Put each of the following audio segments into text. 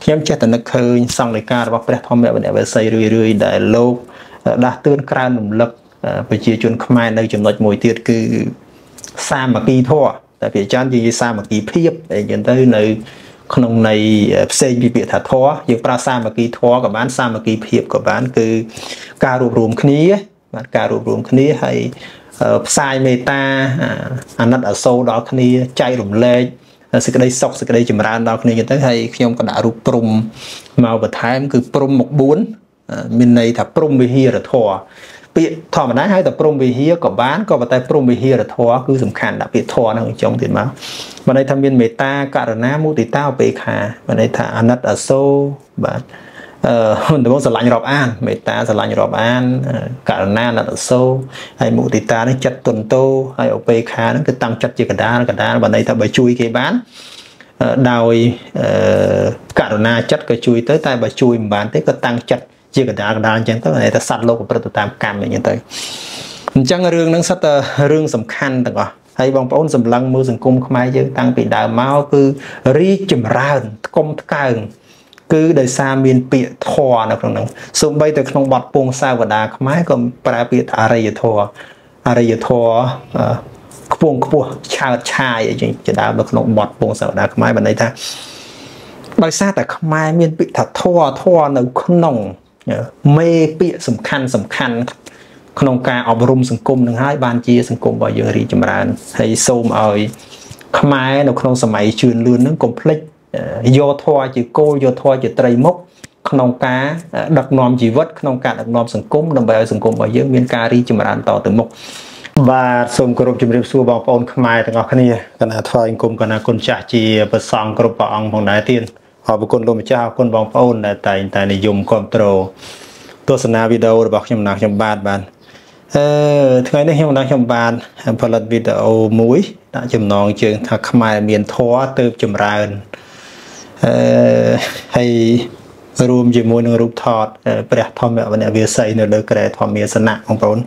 ខ្ញុំចេះតែនឹកឃើញសង្ឃលេខារបស់ព្រះធម្មវិន័យវិស័យរឿយៗដែលលោកដាស់តឿនក្រើនរំលឹកប្រជាជនខ្មែរនៅចំណុចមួយទៀតគឺសាមគ្គីធម៌តែភាគច្រើននិយាយសាមគ្គីភាពអីចឹងទៅនៅក្នុងន័យផ្សេងពីពាក្យថាធម៌យើងប្រើសាមគ្គីធម៌ក៏បានសាមគ្គីភាពក៏បានគឺការរួបរวมគ្នាបាទការរួបរวมគ្នាហើយផ្សាយមេត្តាអាណិតអាសូរដល់គ្នាចែករំលែកសេចក្តីសុខសេចក្តីចម្រើនដល់គ្នាចឹងទៅហើយខ្ញុំក៏ដាក់រូបព្រំមកបន្ថែមគឺព្រំមក4មានន័យថាព្រំវិហារធម៌ពាក្យធម្មតាហៅតែព្រំវិហារក៏បានក៏ប៉ុន្តែព្រំវិហារធម៌គឺសំខាន់ដាក់ពាក្យធម៌ហ្នឹងចុងទៀតមកមានន័យថាមានមេត្តាករុណាមុទិតាឧបេក្ខាមានន័យថាអាណិតអាសូរបាទដំបូងស្រឡាញ់រាប់អានមេត្តាស្រឡាញ់រាប់អានករុណាអាណិតអាសូរហើយមុទិតានេះចិត្តទន់ទោហើយឧបេក្ខាហ្នឹងគឺតាំងចិត្តជាកដាលបើន័យថាបើជួយគេបានដោយករុណាចិត្តក៏ជួយទៅតែបើជួយមិនបានទេក៏តាំងចិត្តជាកដាលអញ្ចឹងទៅន័យថាសត្វលោកប្រព្រឹត្តទៅតាមកម្មអញ្ចឹងទៅអញ្ចឹងរឿងហ្នឹងសិតតែរឿងសំខាន់ទាំងអស់ហើយបងប្អូនសម្លឹងមើលសង្គមខ្មែរយើងតាំងពីដើមមកគឺរីកចម្រើនថ្កុំថ្កើងគឺដោយសារមានពាក្យធម៌នៅក្នុងហ្នឹងសូម្បីតែក្នុងបទពងសាវតាខ្មែរក៏ប្រើពាក្យថាអរិយធម៌ខ្ពងខ្ពស់ឆើតឆាយអីចឹងជាដើមនៅក្នុងបទពងសាវតាខ្មែរបានន័យថាដោយសារតែខ្មែរមានពាក្យថាធម៌នៅក្នុងមេពាក្យសំខាន់ក្នុងការអប់រំសង្គមនឹងហើយបានជាសង្គមរបស់យើងរីកចម្រើនហើយសូមឲ្យខ្មែរនៅក្នុងសម័យជឿនលឿននឹងកុំភ្លេចយកធម៌ជាគោលយកធម៌ជាត្រីមុខក្នុងការដឹកនាំជីវិតក្នុងការដឹកនាំសង្គមដើម្បីឲ្យសង្គមរបស់យើងមានការរីកចម្រើនតទៅមុខបាទសូមគោរពជម្រាបសួរបងប្អូនខ្មែរទាំងអស់គ្នាគណៈថ្វាយអង្គមគណៈគុណចាស់ជាព្រះសង្ឃគ្រប់ព្រះអង្គផងដែរទៀតអរគុណលោកម្ចាស់អរគុណបងប្អូនដែលតែងតែនិយមគ្រប់គ្រងទស្សនាវីដេអូរបស់ខ្ញុំខ្ញុំបាទថ្ងៃនេះខ្ញុំបាទផលិតវីដេអូមួយដាក់ចំណងជើងថាខ្មែរមានធម៌ទើបចម្រើនហើយរួមជាមួយនឹងរូបថតព្រះធម្មវិន័យវិស័យនៅលើក្រែធម្មាសនៈបងប្អូន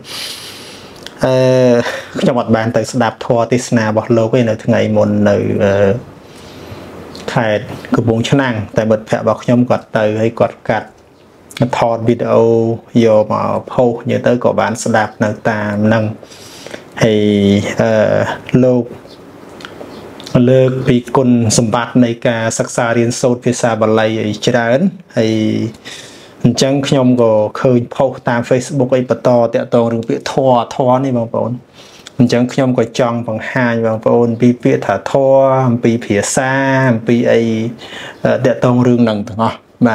ខ្ញុំអត់បានទៅស្ដាប់ធម៌ទេសនារបស់លោកទេនៅថ្ងៃមុននៅខេត្តកំពង់ឆ្នាំងតែមិត្តភ័ក្តិរបស់ខ្ញុំគាត់ទៅហើយគាត់កាត់ថតវីដេអូយកមកផុសនិយាយទៅក៏បានស្ដាប់នៅតាមនឹងហើយលោកលើកពីគុណសម្បត្តិនៃការសិក្សារៀនសូត្រភាសាបាលីឲ្យច្រើនហើយអញ្ចឹងខ្ញុំក៏ឃើញផុសតាម Facebook អីបន្តតាក់ទងរឿងពាក្យធម៌នេះបងប្អូនអញ្ចឹងខ្ញុំក៏ចង់បង្ហាញបងប្អូនពីពាក្យថាធម៌អំពីភាសាអំពីអីតាក់ទងរឿងហ្នឹងទាំងអស់បាទ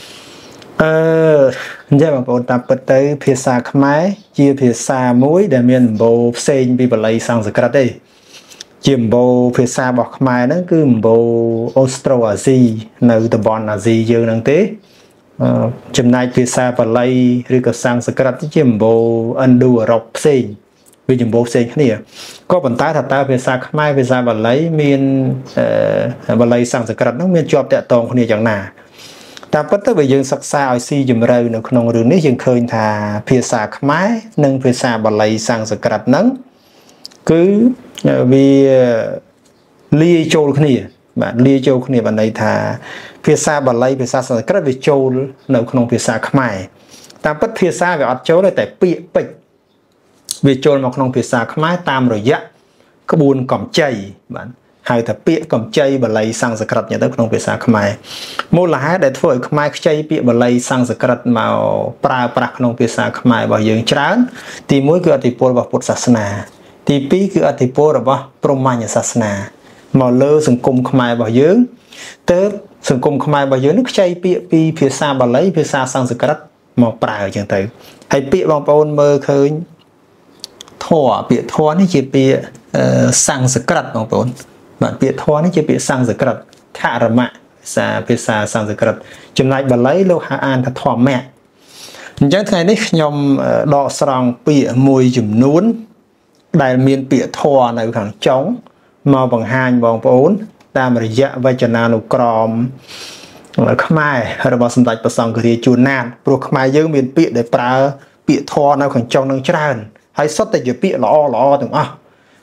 អញ្ចឹងបងប្អូនតាមពិតទៅភាសាខ្មែរជាភាសាមួយដែលមានសម្បូរផ្សេងពីបាលីសំស្ក្រឹតទេជាសម្បូរភាសារបស់ខ្មែរហ្នឹងគឺសម្បូរអូស្ត្រូអាស៊ីនៅតំបន់អាស៊ីយើងហ្នឹងទេចំណែកភាសាបាលីឬក៏សំស្ក្រឹតជាសម្បូរឥណ្ឌូអឺរ៉ុបផ្សេងវាសម្បូរផ្សេងគ្នាក៏ប៉ុន្តែថាតើភាសាខ្មែរភាសាបាលីមានបាលីសំស្ក្រឹតហ្នឹងមានជាប់តាក់ទងគ្នាយ៉ាងណាតាមពិតទៅបើយើងសិក្សាឲ្យស៊ីជម្រៅនៅក្នុងរឿងនេះយើងឃើញថាភាសាខ្មែរនិងភាសាបាលីសំស្ក្រឹតហ្នឹងគឺវាលាយចូលគ្នាបាទលាយចូលគ្នាបានន័យថាភាសាបាលីភាសាសំស្ក្រឹតវាចូលនៅក្នុងភាសាខ្មែរតាមពិតភាសាវាអត់ចូលតែពាក្យពេចន៍វាចូលមកក្នុងភាសាខ្មែរតាមរយៈក្បួនកម្ចីបាទហៅថាពាក្យកម្ចីបាលីសំស្ក្រឹតទៅក្នុងភាសាខ្មែរមូលហេតុដែលធ្វើឲ្យខ្មែរខ្ចីពាក្យបាលីសំស្ក្រឹតមកប្រើប្រាស់ក្នុងភាសាខ្មែររបស់យើងច្រើនទី1គឺឥទ្ធិពលរបស់ពុទ្ធសាសនាទី2គឺឥទ្ធិពលរបស់ព្រហ្មញ្ញសាសនាមកលើសង្គមខ្មែររបស់យើងទើបសង្គមខ្មែររបស់យើងនឹងខ្ចីពាក្យពីភាសាបាលីភាសាសំស្ក្រឹតមកប្រើអញ្ចឹងទៅហើយពាក្យបងប្អូនមើលឃើញធម៌ពាក្យធម៌នេះជាពាក្យសំស្ក្រឹតបងប្អូនបាទពាក្យធម៌នេះជាពាក្យសំស្ក្រឹតធរមៈភាសាសំស្ក្រឹតចំណែកបាលីលោកហៅអានថាធម្មៈអញ្ចឹងថ្ងៃនេះខ្ញុំដកស្រង់ពាក្យមួយចំនួនដែលមានពាក្យធម៌នៅខាងចុងមកបង្ហាញបងប្អូនតាមរយៈវចនានុក្រមខ្មែររបស់សម្ដេចព្រះសង្ឃរាជជួនណាតព្រោះខ្មែរយើងមានពាក្យដែលប្រើពាក្យធម៌នៅខាងចុងនឹងច្រើនហើយសុទ្ធតែជាពាក្យល្អទាំងអស់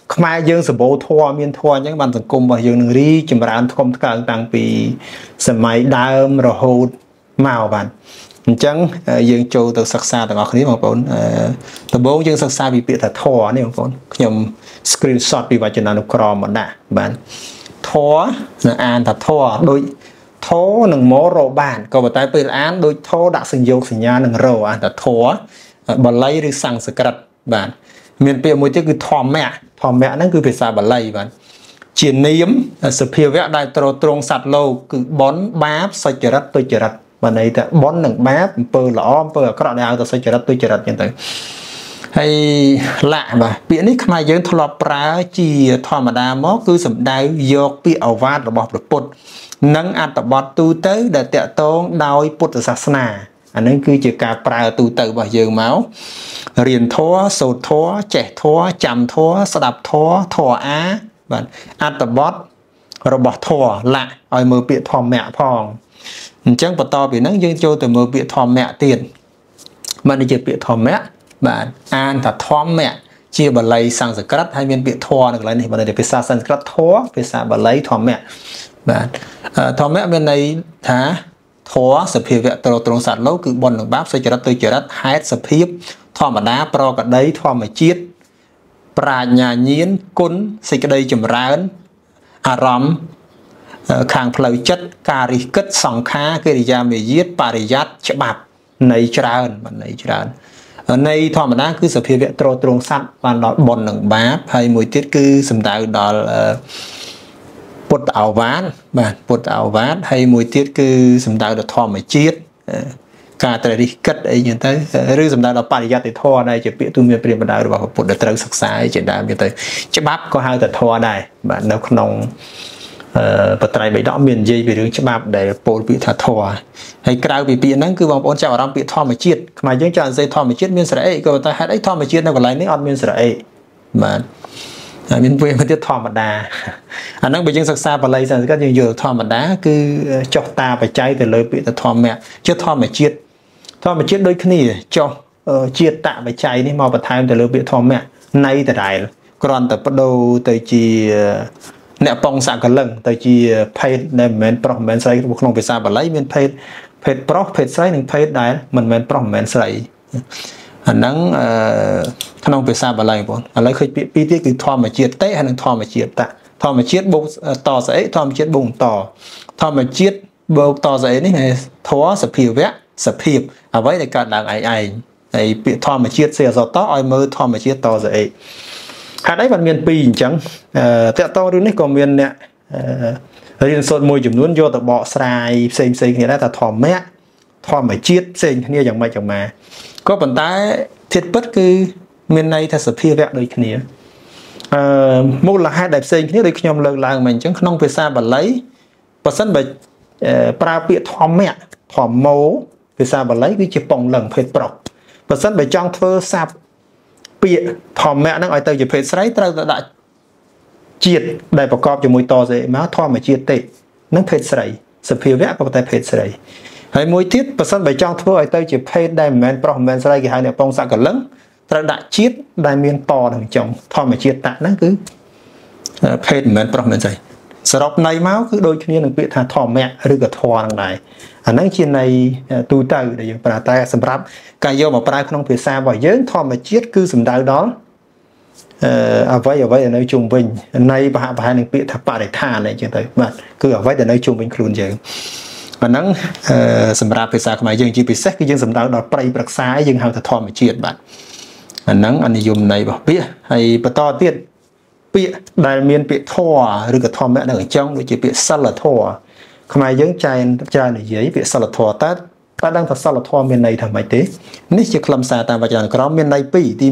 ខ្មែរយើងសម្បូរធម៌មានធម៌អញ្ចឹងបានសង្គមរបស់យើងនឹងរីចម្រើនធំថ្កើងតាំងពីសម័យដើមរហូតមកបាទអញ្ចឹងយើងចូលទៅសិក្សាទាំងអស់គ្នាបងប្អូនដំបូងយើងសិក្សាពីពាក្យថាធម៌នេះបងប្អូនខ្ញុំ screenshot ពីវចនានុក្រមមកដាក់បាទធម៌នឹងអានថាធម៌ដូចធម៌នឹងមករកបានក៏ប៉ុន្តែពេលអានដូចធម៌ដាក់សញ្ញោសញ្ញានឹងរអានថាធម៌បាលីឬសំស្ក្រឹតបាទមានពាក្យមួយទៀតគឺធម្មៈហ្នឹងគឺភាសាបាលីបាទជានាមសភាវៈដែលត្រង់សត្វលោកគឺបុណ្យបាបសុចរិតទុច្ចរិតបានន័យថាបុណ្យនិងបាបអំពើល្អអំពើអាក្រក់ដែលហៅថាសុចរិតទុច្ចរិតអញ្ចឹងទៅហើយលាក់បាទពាក្យនេះខ្មែរយើងធ្លាប់ប្រើជាធម្មតាមកគឺសំដៅយកពាក្យអវាទរបស់ព្រះពុទ្ធនិងអត្ថបទទូទៅដែលតាក់ទងដោយពុទ្ធសាសនាអានេះគឺជាការប្រើទូទៅរបស់យើងមករៀនធម៌សូត្រធម៌ចេះធម៌ចាំធម៌ស្ដាប់ធម៌ធម៌អាបាទអត្ថបទរបស់ធម៌លាក់ឲ្យមើលពាក្យធម្មៈផងអញ្ចឹងបន្តពីហ្នឹងយើងចូលទៅមើលពាក្យធម្មៈទៀតមិនជាពាក្យធម្មៈបាទអានថាធម្មៈជាបាលីសំស្ក្រឹតហើយមានពាក្យធម៌នៅកន្លែងនេះបានន័យថាភាសាសំស្ក្រឹតធម៌ភាសាបាលីធម្មៈបាទធម្មៈមានន័យថាធម៌សភាវៈត្រង់សត្វលោកគឺបុណ្យនិងបាបសុចរិតទុច្ចរិតហេតុសភាពធម្មតាប្រកដីធម្មជាតិប្រាជ្ញាញាណគុណសេចក្តីចម្រើនអារម្មណ៍ខាងផ្លូវចិត្តការរិះគិតសង្ខារកិរិយាមាយាទបរិយ័តច្បាប់នៃច្រើនបាទនៃច្រើននៃធម្មតាគឺសភាវៈត្រង់សត្វបានដល់បុណ្យនិងបាបហើយមួយទៀតគឺសំដៅដល់ពុទ្ធអាវាទបាទពុទ្ធអាវាទហើយមួយទៀតគឺសំដៅដល់ធម្មជាតិការត្ររិះគិតអីចឹងទៅឬសំដៅដល់បរិយត្តិធម៌ដែលជាពាក្យទូមានព្រាបដៅរបស់ពុទ្ធដែលត្រូវសិក្សាជាដើមចឹងទៅច្បាប់ក៏ហៅថាធម៌ដែរបាទនៅក្នុងបត្រៃបិដកមាននិយាយពីរឿងច្បាប់ដែលពោលពាក្យថាធម៌ហើយក្រៅពីពាក្យហ្នឹងគឺបងប្អូនចាប់អារម្មណ៍ពាក្យធម្មជាតិខ្មែរយើងចង់និយាយធម្មជាតិមានស្រៈអីក៏តែហេតុអីធម្មជាតិនៅកន្លែងនេះអត់មានស្រៈអីបាទហើយមានពាក្យមួយទៀតធម្មតាអាហ្នឹងបើយើងសិក្សាបាលីសំស្ក្រឹតយើងយល់ធម្មតាគឺចុះតាបច្ច័យទៅលើពាក្យធម្មៈជាធម្មជាតិដូចគ្នាចុះជាតិតបច្ច័យនេះមកបន្ថែមទៅលើពាក្យធម្មៈនៃដដែលគ្រាន់តែបដូរទៅជាអ្នកប៉ងសកលឹងទៅជាភេទដែលមិនមែនប្រុសមិនមែនស្រីក្នុងភាសាបាលីមានភេទប្រុសភេទស្រីនិងភេទដែលមិនមែនប្រុសមិនមែនស្រីអាហ្នឹងក្នុងភាសាបាលីបងឥឡូវឃើញពាក្យពីរទៀតគឺធម្មជាតិតេហើយនិងធម្មជាតិតធម្មជាតិបូកតស្អីធម្មជាតិបូកតធម្មជាតិបូកតស្អីនេះធម៌សភាវៈសភាពអ្វីដែលកើតឡើងឯងហើយពាក្យធម្មជាតិសេអសតឲ្យមើលធម្មជាតិតស្អីហេតុអីបានមានពីរអញ្ចឹងតើតរឿងនេះក៏មានអ្នករៀនសូត្រមួយចំនួនយកទៅបកស្រាយផ្សេងគ្នាដែរថាធម្មជាតិផ្សេងគ្នាយ៉ាងម៉េចយ៉ាងម៉ាក៏ប៉ុន្តែធាតុពិតគឺមានន័យថាសភាវៈដូចគ្នាមូលហេតុដែលផ្សេងគ្នាដូចខ្ញុំលើកឡើងមកអញ្ចឹងក្នុងភាសាបាលីបើសិនបើប្រើពាក្យធម្មៈធម្មោភាសាបាលីគឺជាពងលឹងភេទប្រុសបើសិនបើចង់ធ្វើស័ព្ទពាក្យធម្មៈហ្នឹងឲ្យទៅជាភេទស្រីត្រូវតែដាក់ជាតិដែលប្រកបជាមួយតស្អីមកធម្មជាតិទេនឹងភេទស្រីសភាវៈក៏តែភេទស្រីហើយមួយទៀតបើសិនបើចង់ធ្វើឲ្យទៅជាភេទដែលមិនមែនប្រុសមិនមែនស្រីគេហៅអ្នកពងសកលឹងត្រូវដាក់ជាតិដែលមានតនឹងចុងធម្មជាតិតហ្នឹងគឺភេទមិនមែនប្រុសមិនមែនស្រីសរុបន័យមកគឺដូចគ្នានឹងពាក្យថាធម្មៈឬក៏ធម៌ហ្នឹងដែរអាហ្នឹងជាន័យទូទៅដែលយើងប្រើតែសម្រាប់ការយកមកប្រើក្នុងភាសារបស់យើងធម្មជាតិគឺសំដៅដល់អ្វីដែលនៅជុំវិញន័យប្រហែលនឹងពាក្យថាបរិស្ថានអីចឹងទៅបាទគឺអ្វីដែលនៅជុំវិញខ្លួនយើងអាហ្នឹងសម្រាប់ភាសាខ្មែរយើងជាពិសេសគឺយើងសំដៅដល់ប្រៃប្រឹក្សាយើងហៅថាធម្មជាតិបាទអាហ្នឹងអនិយមន័យរបស់ពាក្យហើយបន្តទៀតពាក្យដែលមានពាក្យធម៌ឬក៏ធម្មៈនៅអញ្ចឹងដូចជាពាក្យសិលធម៌ខ្មែរយើងច្រើននិយាយពាក្យសិលធម៌តើដឹងថាសិលធម៌មានន័យថាម៉េចទេនេះជាខ្លឹមសារតាមវចនានុក្រមមានន័យពីរទី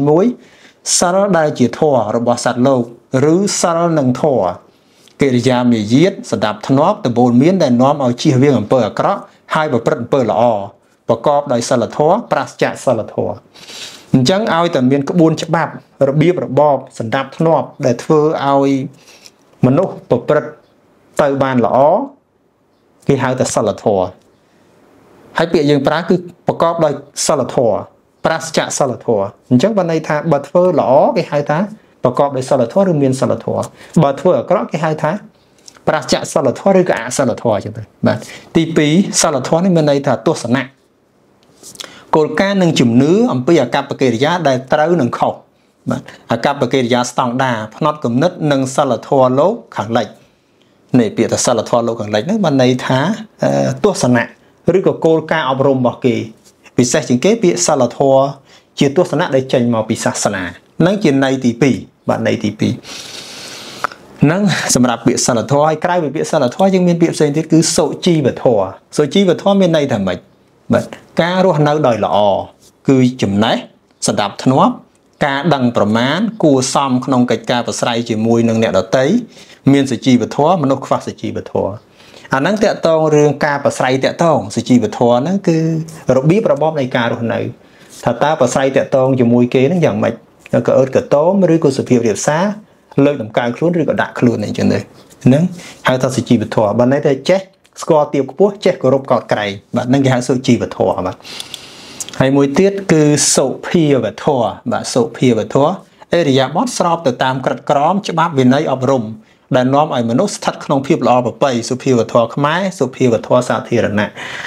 1សិលដែលជាធម៌របស់សត្វលោកឬសិលនឹងធម៌កិរិយាមាយាទសដាប់ធ្នាប់ដំបូលមានដែលនាំឲ្យជៀសវាងអំពើអាក្រក់ហើយប្រព្រឹត្តអំពើល្អប្រកបដោយសិលធម៌ប្រាសចាកសិលធម៌អញ្ចឹងឲ្យតែមានក្បួនច្បាប់របៀបរបបសណ្ដាប់ធ្នាប់ដែលធ្វើឲ្យមនុស្សប្រព្រឹត្តទៅបានល្អគេហៅថាសិលធម៌ហើយពាក្យយើងប្រើគឺប្រកបដោយសិលធម៌ប្រាសចាកសិលធម៌អញ្ចឹងបានន័យថាបើធ្វើល្អគេហៅថាប្រកបដោយសិលធម៌ឬមានសិលធម៌បើធ្វើអាក្រក់គេហៅថាប្រាជ្ញសិលធម៌ឬក៏អសិលធម៌ចឹងទៅបាទទី2សិលធម៌នេះមានន័យថាទស្សនៈគោលការណ៍និងជំនឿអំពីអកប្បកិរិយាដែលត្រូវនិងខុសបាទអកប្បកិរិយាស្តង់ដារផ្នត់គំនិតនិងសិលធម៌លោកខាងលិចនេះពាក្យថាសិលធម៌លោកខាងលិចហ្នឹងបានន័យថាទស្សនៈឬក៏គោលការណ៍អប់រំរបស់គេពិសេសជាងគេពាក្យសិលធម៌ជាទស្សនៈដែលចេញមកពីសាសនានឹងជាន័យទី2បាទន័យទី2នឹងសម្រាប់ពាក្យសិលធម៌ហើយក្រៅពីពាក្យសិលធម៌យើងមានពាក្យផ្សេងទៀតគឺសុជីវធម៌សុជីវធម៌មានន័យថាម៉េចបាទការរស់នៅដោយល្អគឺចំណេះសណ្ដាប់ធ្នាប់ការដឹងប្រមាណគួរសមក្នុងកិច្ចការប្រស្រ័យជាមួយនឹងអ្នកដទៃមានសុជីវធម៌មនុស្សខ្វះសុជីវធម៌អាហ្នឹងតកតងរឿងការប្រស្រ័យតកតងសុជីវធម៌ហ្នឹងគឺរបៀបរបបនៃការរស់នៅថាតើប្រស្រ័យតកតងជាមួយគេហ្នឹងយ៉ាងម៉េចក៏អឺតកតោមឬក៏សុភាពរាបសារលើកតម្កើងខ្លួនឬក៏ដាក់ខ្លួនអីចឹងទៅហ្នឹងហៅថាសុជីវធម៌បើន័យថាចេះស្គាល់ទាបខ្ពស់ចេះគោរពកោតក្រែងបាទហ្នឹងគេហៅសុជីវធម៌បាទហើយមួយទៀតគឺសុភាវធម៌បាទសុភាវធម៌អរិយាបថស្របទៅតាមក្រឹតក្រមច្បាប់វិន័យអប់រំដែលនាំឲ្យមនុស្សស្ថិតក្នុងភាពល្អប្រពៃសុភាវធម៌ខ្មែរសុភាវធម៌សាធារណៈ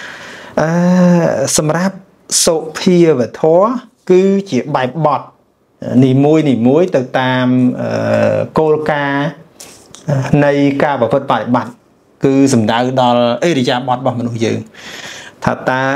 សម្រាប់សុភាវធម៌គឺជាបែបបទនីមួយទៅតាមគោលការណ៍នៃការប្រព្រឹត្តបប្រតិបត្តិគឺសំដៅដល់អរិយាបថរបស់មនុស្សយើងថាតើ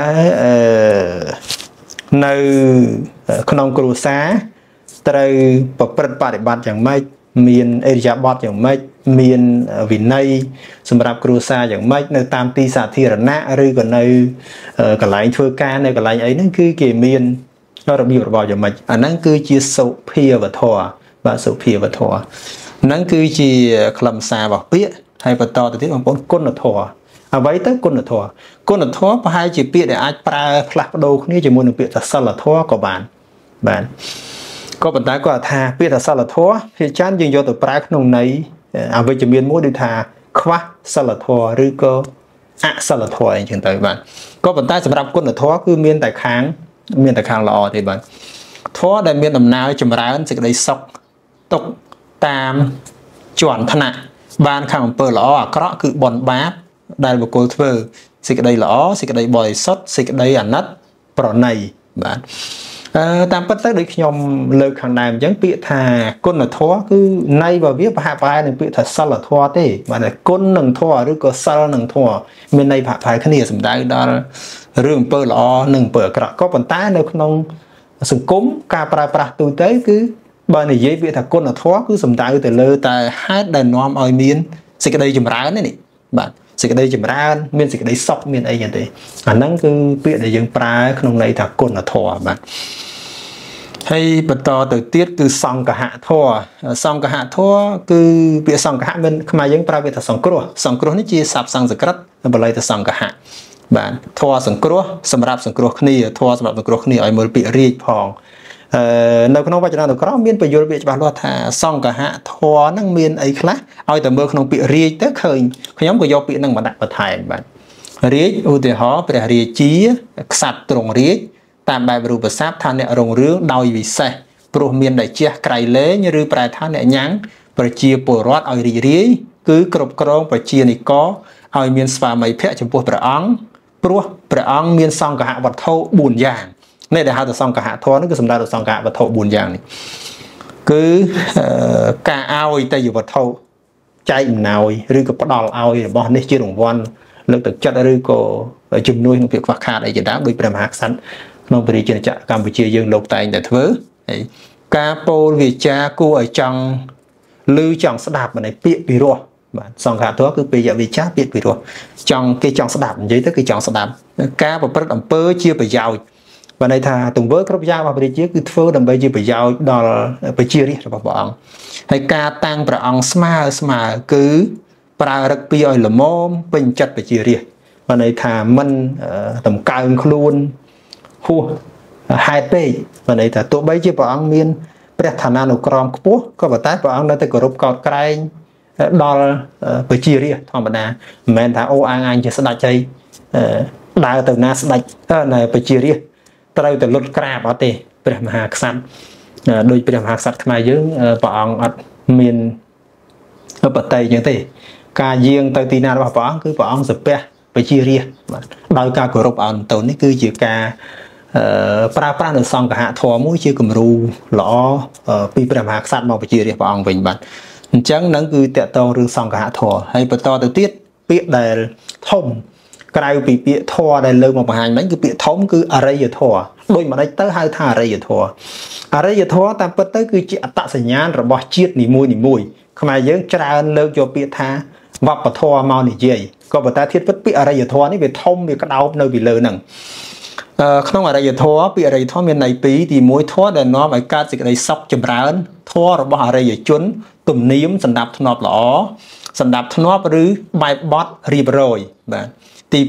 នៅក្នុងគ្រួសារត្រូវប្រព្រឹត្តបប្រតិបត្តិយ៉ាងម៉េចមានអរិយាបថយ៉ាងម៉េចមានវិន័យសម្រាប់គ្រួសារយ៉ាងម៉េចនៅតាមទីសាធារណៈឬក៏នៅកន្លែងធ្វើការនៅកន្លែងអីហ្នឹងគឺគេមានរបៀបរបបយ៉ាងម៉េចអាហ្នឹងគឺជាសុភាវធម៌បាទសុភាវធម៌ហ្នឹងគឺជាខ្លឹមសាររបស់ពាក្យហើយបន្តទៅទៀតបងប្អូនគុណធម៌អ្វីទៅគុណធម៌គុណធម៌ប្រហែលជាពាក្យដែលអាចប្រើផ្លាស់ប្ដូរគ្នាជាមួយនឹងពាក្យថាសិលធម៌ក៏បានក៏ប៉ុន្តែគាត់ថាពាក្យថាសិលធម៌ភាគច្រើនយើងយកទៅប្រើក្នុងន័យអវិជ្ជមានមួយដូចថាខ្វះសិលធម៌ឬក៏អសិលធម៌អីចឹងទៅបាទក៏ប៉ុន្តែសម្រាប់គុណធម៌គឺមានតែខាងល្អទេបាទធម៌ដែលមានដំណើរចម្រើនសេចក្តីសុខទុកតាមជាន់ថ្នាក់បានខាងអំពើល្អអាក្រក់គឺបុណ្យបាបដែលបុគ្គលធ្វើសេចក្តីល្អសេចក្តីបរិសុទ្ធសេចក្តីអាណិតប្រណីបាទតាមពិតទៅដូចខ្ញុំលើកខាងដើមអញ្ចឹងពាក្យថាគុណធម៌គឺន័យរបស់វាប្រហាក់ប្រហែលនឹងពាក្យថាសិលធម៌ទេបាទគុណនឹងធម៌ឬក៏សិលនឹងធម៌មានន័យប្រហាក់ប្រហែលគ្នាសំដៅដល់រឿងអំពើល្អនិងអំពើអាក្រក់ក៏ប៉ុន្តែនៅក្នុងសង្គមការប្រើប្រាស់ទូទៅគឺបើនិយាយពាក្យថាគុណធម៌គឺសំដៅទៅលើតែហេតុដែលនាំឲ្យមានសេចក្តីចម្រើននេះបាទសេចក្តីចម្រើនមានសេចក្តីសុខមានអីយ៉ាងទេអាហ្នឹងគឺពាក្យដែលយើងប្រើក្នុងន័យថាគុណធម៌បាទហើយបន្តទៅទៀតគឺសង្ឃហធម៌សង្ឃហធម៌គឺពាក្យសង្ឃហមានខ្មែរយើងប្រើពាក្យថាសង្គ្រោះនេះជាស័ព្ទសំស្ក្រឹតបាលីថាសង្ឃហបាទធម៌សង្គ្រោះសម្រាប់សង្គ្រោះគ្នាធម៌សម្រាប់សង្គ្រោះគ្នាឲ្យមើលពាក្យរាជផងនៅក្នុងវចនានុក្រមមានបញ្យលពាក្យច្បាស់លាស់ថាសង្ឃហធម៌ហ្នឹងមានអីខ្លះឲ្យតែមើលក្នុងពាក្យរាជទៅឃើញខ្ញុំក៏យកពាក្យហ្នឹងមកដាក់បន្ថែមបាទរាជឧទាហរណ៍ព្រះរាជាក្សត្រទ្រង់រាជតាមបែបរូបស័ព្ទថាអ្នករុងរឿងដោយវិសេសព្រោះមានដែលជះក្រៃលែងឬប្រែថាអ្នកញ៉ាំងប្រជាពលរដ្ឋឲ្យរីករាយគឺគ្រប់គ្រងប្រជានិកឲ្យមានស្វាមីភក្តិចំពោះព្រះអង្គព្រោះព្រះអង្គមានសង្ឃហវត្ថុ4យ៉ាងនេះដែលហៅថាសង្ឃហធម៌នេះគឺសំដៅដល់សង្ឃហវត្ថុ4យ៉ាងនេះគឺការឲ្យតែយវត្ថុចែកអំណោយឬក៏ផ្ដល់ឲ្យរបស់នេះជារង្វាន់លើកទឹកចិត្តឬក៏ជំនួយក្នុងភាពខ្វះខាតអីជាដើមដោយព្រះមហាក្សត្រក្នុងព្រះរាជាណាចក្រកម្ពុជាយើងលោកតែងតែធ្វើហើយការពោលវាចាគួរឲ្យចង់ឮចង់ស្ដាប់មិនឲ្យពាក្យពីរោះបាទសង្ឃធម៌គឺពាក្យវាចាពាក្យពីរោះគេចង់ស្ដាប់និយាយទៅគឺចង់ស្ដាប់ការប្រព្រឹត្តអំពើជាប្រយោជន៍បានន័យថាទង្វើគ្រប់យ៉ាងរបស់ព្រះរាជាគឺធ្វើដើម្បីជាប្រយោជន៍ដល់ប្រជារាស្ត្ររបស់ព្រះអង្គហើយការតាំងព្រះអង្គស្មើគឺប្រើរឹកពីឲ្យល្មមពេញចិត្តប្រជារាស្ត្របានន័យថាមិនតម្កើងខ្លួនហួសហេតុពេកបានន័យថាទោះបីជាព្រះអង្គមានព្រះឋានានុក្រមខ្ពស់ក៏ប៉ុន្តែព្រះអង្គនៅតែគោរពកោតក្រែងដល់ប្រជារាស្ត្រធម្មតាមិនមែនថាអូអាងជាស្ដេចហើយដើរទៅណាស្ដេចនៅប្រជារាស្ត្រត្រូវតែលុតក្រាបអត់ទេព្រះមហាក្សត្រโดยព្រះមហាក្សត្រខ្មែរយើងព្រះអង្គអត់មានបតីអញ្ចឹងទេការយាងទៅទីណារបស់ព្រះអង្គគឺព្រះអង្គសាពះបជារាជបាទដោយការគោរពអន្តោនេះគឺជាការប្រើប្រាស់នៅសង្ឃហធម៌មួយជាគំរូល្អពីព្រះមហាក្សត្រមកបជារាជព្រះអង្គវិញបាទអញ្ចឹងនឹងគឺតកតងរឿងសង្ឃហធម៌ហើយបន្តទៅទៀតពាក្យដែលធំក្រៅពីពាក្យធម៌ដែលលើកមកបង្ហាញមិញគឺពាក្យធំគឺអរិយធម៌ដូចម្ដេចទៅហៅថាអរិយធម៌អរិយធម៌តាមពិតទៅគឺជាអត្តសញ្ញាណរបស់ជាតិនីមួយៗខ្មែរយើងច្រើនលើកយកពាក្យថាវប្បធម៌មកនិយាយក៏ប៉ុន្តែធៀបពិតពាក្យអរិយធម៌នេះវាធំវាក្តោបនៅពីលើហ្នឹងក្នុងអរិយធម៌ពាក្យអរិយធម៌មានន័យពីរទី1ធម៌ដែលនាំឲ្យកើតសេចក្តីសុខចម្រើនធម៌របស់អរិយជនទំនៀមសណ្ដាប់ធ្នាប់ល្អសណ្ដាប់ធ្នាប់ឬបែបបទរៀបរយបាទទី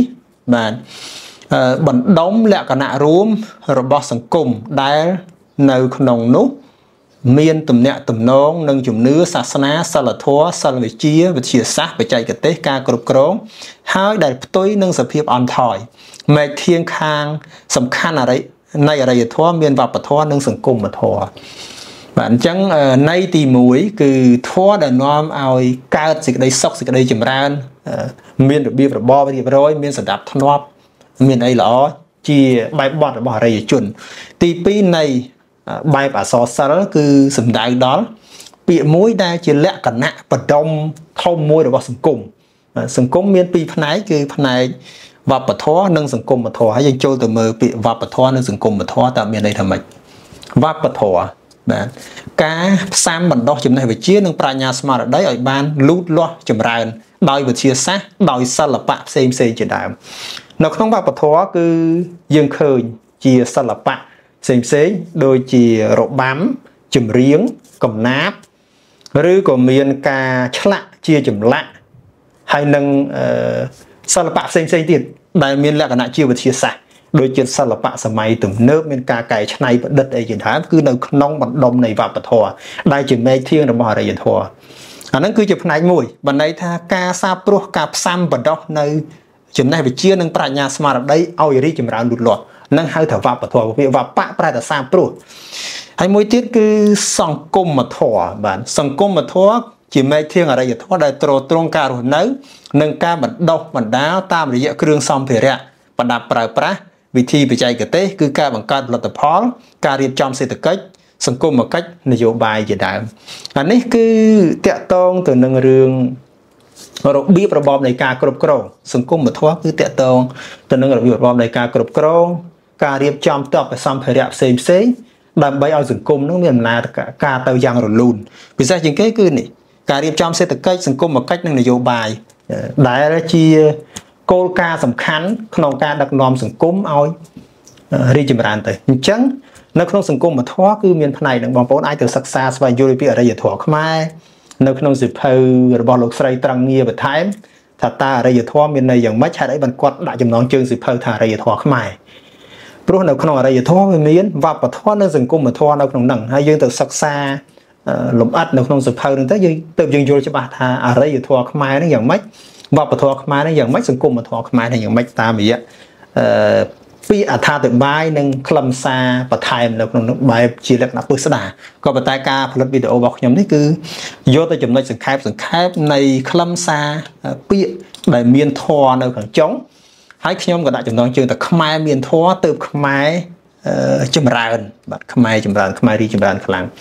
2បាទបណ្ដុំលក្ខណៈរួមរបស់សង្គមដែលនៅក្នុងនោះមានទំនាក់ទំនងនឹងជំនឿសាសនាសិលធម៌សិលវិជ្ជាវិទ្យាសាស្ត្របច្ចេកទេសការគ្រប់គ្រងហើយដែលផ្ទុយនឹងសភាពអន់ថយមេឃធាងខាងសំខាន់នៃអរិយធម៌មានវប្បធម៌និងសង្គមធម៌បាទអញ្ចឹងន័យទី1គឺធម៌ដែលនាំឲ្យកើតសេចក្តីសុខសេចក្តីចម្រើនមានរបៀបរបបរៀបរយមានសណ្ដាប់ធ្នាប់មានអីល្អជាបែបបទរបស់អរិយជនទី2នៃបែបអក្សរសិល្ប៍គឺសំដៅដល់ពាក្យមួយដែលជាលក្ខណៈបដុំធំមួយរបស់សង្គមសង្គមមានពីរផ្នែកគឺផ្នែកវប្បធម៌និងសង្គមធម៌ហើយយើងចូលទៅមើលពាក្យវប្បធម៌និងសង្គមធម៌តើមានន័យថាម៉េចវប្បធម៌បាទការផ្សំបណ្ដុះចំណេះវិជ្ជានិងប្រាជ្ញាស្មារតីឲ្យបានលូតលាស់ចម្រើនដោយវិទ្យាសាស្ត្រដោយសិល្បៈផ្សេងជាដើមនៅក្នុងវប្បធម៌គឺយើងឃើញជាសិល្បៈផ្សេងដូចជារបាំចម្រៀងកំណាព្យឬក៏មានការឆ្លាក់ជាចម្លាក់ហើយនឹងសិល្បៈផ្សេងទៀតដែលមានលក្ខណៈជាវិទ្យាសាស្ត្រដូចជាសិល្បៈសម័យទំនើបមានការកែច្នៃប្រឌិតអីជាដើមគឺនៅក្នុងបណ្ដុំនៃវប្បធម៌ដែលជាមេឃធាងរបស់អរិយធម៌អាហ្នឹងគឺជាផ្នែកមួយបណ្ដៃថាការសាបព្រោះការផ្សំបណ្ដុះនៅចំណេះវិជ្ជានិងប្រាជ្ញាស្មារតីឲ្យរីកចម្រើនលូតលាស់នឹងហៅថាវប្បធម៌ពាក្យវប្បៈប្រែតែសាព្រោះហើយមួយទៀតគឺសង្គមធម៌បាទសង្គមធម៌ជាមេឃធាងអរិយធម៌ដែលទ្រទ្រង់ការរស់នៅនិងការបណ្ដុះបណ្ដាលតាមរយៈគ្រឿងសម្ភារៈប្រដាប់ប្រើប្រាស់វិធីបច្ចេកទេសគឺការបង្កើតផលិតផលការរៀបចំសេដ្ឋកិច្ចសង្គមគិច្ចនយោបាយជាដើមអានេះគឺតកតងទៅនឹងរឿងរបៀបរបបនៃការគ្រប់គ្រងសង្គមធម៌គឺតកតងទៅនឹងរបៀបរបបនៃការគ្រប់គ្រងការរៀបចំទ័ពសម្ភារៈផ្សេងដើម្បីឲ្យសង្គមនឹងមានដំណើរការទៅយ៉ាងរលូនពិសេសជាងគេគឺនេះការរៀបចំសេដ្ឋកិច្ចសង្គមគិច្ចនិងនយោបាយដែលជាគោលការណ៍សំខាន់ក្នុងការដឹកនាំសង្គមឲ្យរីកចម្រើនទៅអញ្ចឹងនៅក្នុងសង្គមធម៌គឺមានផ្នែកនឹងបងប្អូនអាចទៅសិក្សាស្វែងយល់ពីអរិយធម៌ខ្មែរនៅក្នុងសិភៅរបស់លោកស្រីត្រង់ងារបន្ថែមថាតើអរិយធម៌មានន័យយ៉ាងម៉េចហេតុអីបានគាត់ដាក់ចំណងជើងសិភៅថាអរិយធម៌ខ្មែរព្រោះនៅក្នុងអរិយធម៌វាមានវប្បធម៌និងសង្គមធម៌នៅក្នុងហ្នឹងហើយយើងទៅសិក្សាលំអិតនៅក្នុងសិភៅហ្នឹងទៅយើងយល់ច្បាស់ថាអរិយធម៌ខ្មែរហ្នឹងយ៉ាងម៉េចវប្បធម៌ខ្មែរហ្នឹងយ៉ាងម៉េចសង្គមធម៌ខ្មែរហ្នឹងយ៉ាងម៉េចតាមរយៈពីអត្ថាធិប្បាយនិងខ្លឹមសារបន្ថែមនៅក្នុងបែបជាលក្ខណៈពុស្ដាក៏ប៉ុន្តែការផលិតវីដេអូរបស់ខ្ញុំនេះគឺយកទៅចំណុចសង្ខេបនៃខ្លឹមសារពាក្យដែលមានធម៌នៅខាងចុងហើយខ្ញុំក៏ដាក់ចំណងជើងថាខ្មែរមានធម៌ទៅខ្មែរចម្រើនបាទខ្មែរចម្រើនខ្មែររីចម្រើនខ្លាំង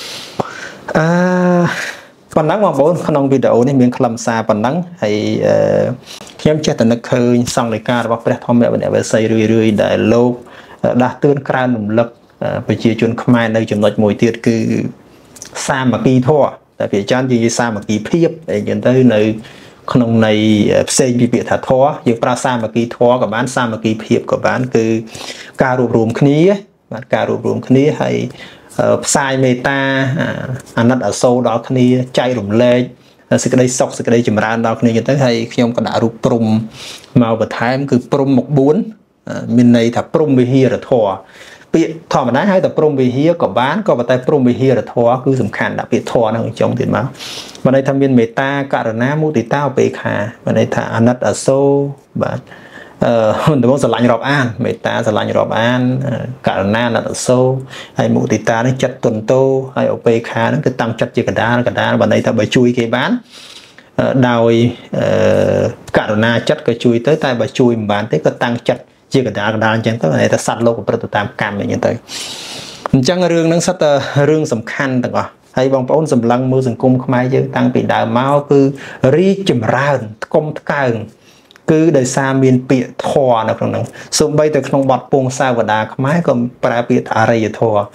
ប៉ុណ្ណឹងបងប្អូនក្នុងវីដេអូនេះមានខ្លឹមសារប៉ុណ្ណឹងហើយខ្ញុំចេះតែនឹកឃើញសង្ឃលេខារបស់ព្រះធម្មវនវស័យរឿយដែលលោកដាស់តឿនក្រើនរំលឹកប្រជាជនខ្មែរនៅចំណុចមួយទៀតគឺសាមគ្គីធម៌តែភាគច្រើននិយាយសាមគ្គីភាពអីចឹងទៅនៅក្នុងន័យផ្សេងពីពាក្យថាធម៌យើងប្រើសាមគ្គីធម៌ក៏បានសាមគ្គីភាពក៏បានគឺការរួបរวมគ្នាបាទការរួបរวมគ្នាហើយផ្សាយមេត្តាអាណិតអាសូរដល់គ្នាចែករំលែកសេចក្តីសុខសេចក្តីចម្រើនដល់គ្នាទៅហើយខ្ញុំក៏ដាក់រូបព្រំមកបន្ថែមគឺព្រំមុខ4មានន័យថាព្រំវិហារធម៌ពាក្យធម្មតាហៅតែព្រំវិហារក៏បានក៏ប៉ុន្តែព្រំវិហារធម៌គឺសំខាន់ដាក់ពាក្យធម៌នៅចុងទៀតមកបានន័យថាមានមេត្តាករុណាមុទិតាឧបេក្ខាបានន័យថាអាណិតអាសូរបាទដំបូងស្រឡាញ់រាប់អានមេត្តាស្រឡាញ់រាប់អានករណាណតសូហើយមុទិតានឹងចិត្តទន់តោហើយឧបេខានឹងគឺតាំងចិត្តជាកដាលបើន័យថាបើជួយគេបានដោយករណាចិត្តក៏ជួយទៅតែបើជួយមិនបានទេក៏តាំងចិត្តជាកដាលអញ្ចឹងទៅតែសត្វលោកប្រព្រឹត្តតាមកម្មអញ្ចឹងទៅអញ្ចឹងរឿងហ្នឹងសិតតែរឿងសំខាន់ទាំងអស់ហើយបងប្អូនសម្លឹងមើលសង្គមខ្មែរយើងតាំងពីដើមមកគឺរីកចម្រើនថ្កុំថ្កើងគឺដោយសារមានពាក្យធម៌នៅក្នុងហ្នឹងសូម្បីតែក្នុងបទពងសាវតាខ្មែរក៏ប្រើពាក្យអរិយធម៌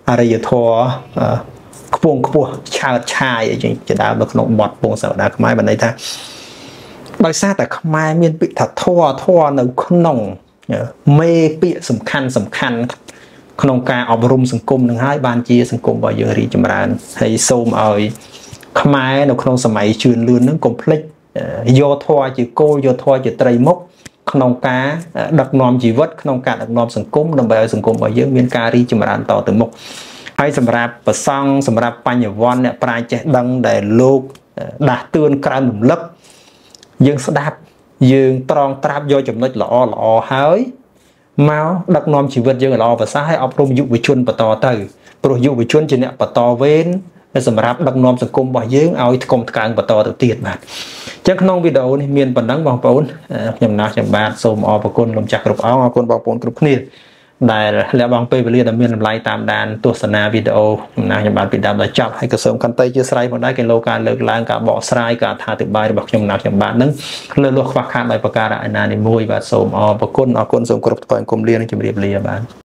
ខ្ពងខ្ពស់ឆើតឆាយអីចឹងជាដើមនៅក្នុងបទពងសាវតាខ្មែរបានន័យថាដោយសារតែខ្មែរមានពាក្យថាធម៌នៅក្នុងមេពាក្យសំខាន់ក្នុងការអប់រំសង្គមនឹងហើយបានជាសង្គមរបស់យើងរីកចម្រើនហើយសូមឲ្យខ្មែរនៅក្នុងសម័យជឿនលឿននឹងកុំភ្លេចយកធម៌ជាគោលយកធម៌ជាត្រីមុខក្នុងការដឹកនាំជីវិតក្នុងការដឹកនាំសង្គមដើម្បីឲ្យសង្គមរបស់យើងមានការរីកចម្រើនតទៅមុខហើយសម្រាប់ប្រសង់សម្រាប់បញ្ញវន្តអ្នកប្រាជ្ញចេះដឹងដែលលោកដាស់តឿនក្រៅរំលឹកយើងស្ដាប់យើងត្រង់ត្រាប់យកចំណុចល្អហើយមកដឹកនាំជីវិតយើងឲ្យល្អប្រសើរហើយអប់រំយុវជនបន្តទៅព្រោះយុវជនជាអ្នកបន្តវេនសម្រាប់ដឹកនាំសង្គមរបស់យើងឲ្យថ្កុំថ្កើងបន្តទៅទៀតបាទអញ្ចឹងក្នុងវីដេអូនេះមានប៉ុណ្ណឹងបងប្អូនខ្ញុំបាទសូមអរគុណលោកចាស់គ្រប់អង្គអរគុណបងប្អូនគ្រប់គ្នាដែលលះបង់ពេលវេលាដែលមានតម្លៃតាមដានទស្សនាវីដេអូខ្ញុំបាទពីដើមដល់ចប់ហើយក៏សូមខន្តីជាស្រ័យផងដែរគេលោកការលើកឡើងការបកស្រាយការអធិប្បាយរបស់ខ្ញុំបាទនឹងលើលោះខ្វះខាតដោយប្រការៈណានីមួយបាទសូមអរគុណសូមគ្រប់ថ្វាយអង្គមលានិងជម្រាបលាបាទ